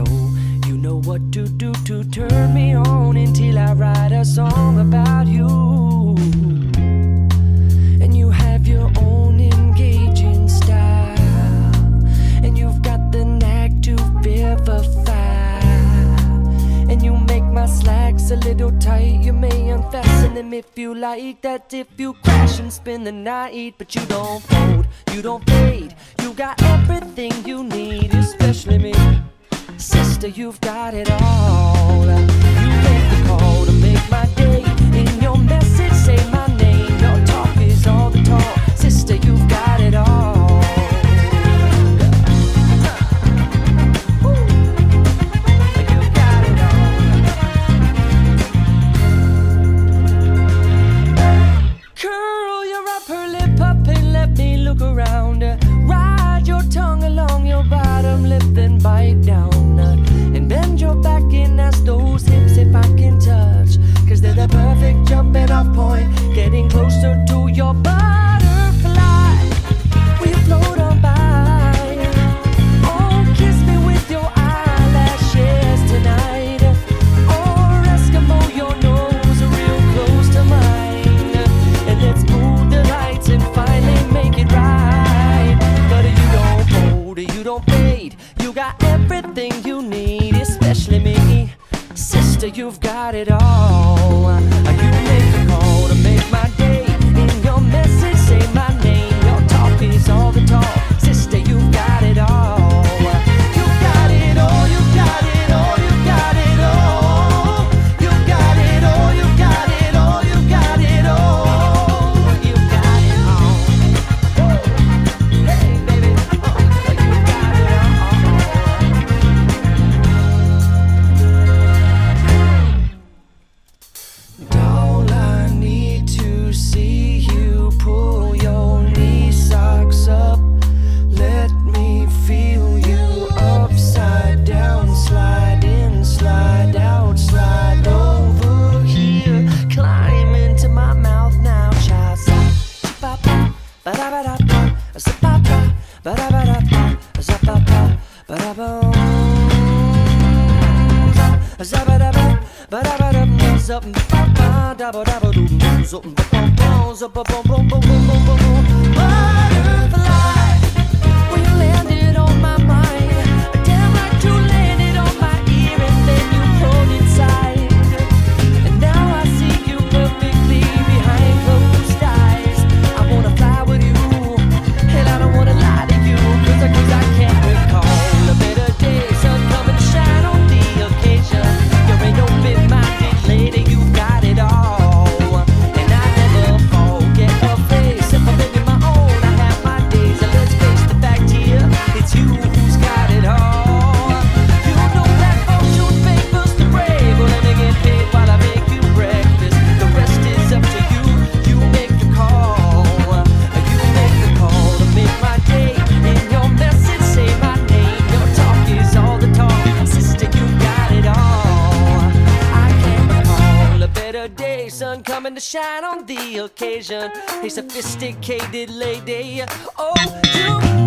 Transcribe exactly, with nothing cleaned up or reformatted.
You know what to do to turn me on until I write a song about you. And you have your own engaging style, and you've got the knack to vivify. And you make my slacks a little tight. You may unfasten them if you like. That if you crash and spend the night. But you don't fold, you don't fade. You got everything you need, especially me. Sister, you've got it all. You make the call to make my day. In your message, say my name. Your talk is all the talk. Sister, you've got it all. Curl your upper lip up and let me look around. Ride your tongue along your bottom lip, then bite down. And bend your back and ask those hips if I can touch, cause they're the perfect jumping off point. Getting closer to your butterfly. Will you float on by? Oh, kiss me with your eyelashes tonight. Or Eskimo, your nose real close to mine. And let's move the lights and finally make it right. But you don't fold, you don't fade. You got everything you need, especially me. Sister, you've got it all. You make the call to make my day. In your message, say my name. Your talk is all the talk. Sister, you've got it all. You got it all, you got it all, you got it all. You got it all, you got it all, you got it all. You got it all. Hey, baby, uh, you got it all. All I need to see you pull your knee socks up. Let me feel you upside down. Slide in, slide out, slide over here. Climb into my mouth now, child. Ba-da-ba-da-ba, ba-da-ba-da-ba, ba-da-ba-da-ba, ba-da-ba-da-ba, ba-da-ba-da-ba. Zabba-dabba, ba-da-ba-da-ba, zabba-ba-ba, dabba-dabba-doo, zabba-ba-ba, zabba-ba-ba-ba-ba-ba-ba-ba. Butterfly, when you landed on my mind, a damn right you landed on my ear and then you pulled inside. And now I see you perfectly behind closed eyes. I wanna fly with you, and I don't wanna lie to you, cause I, cause I can't recall a better day. Sun coming to shine on the occasion. You're an open-minded lady, you got it all. And I never forget your face. If I'm living my own, I have my days. And let's face the fact here, it's you who's got it all. You know that fortune favors the brave. Well, let me get paid while I make you breakfast. The rest is up to you. You make the call. You make the call to make my day. In your message, say my name. Your talk is all the talk. Sister, you got it all. I can't recall a better day. Sun coming to shine on the occasion. A sophisticated lady. Oh, you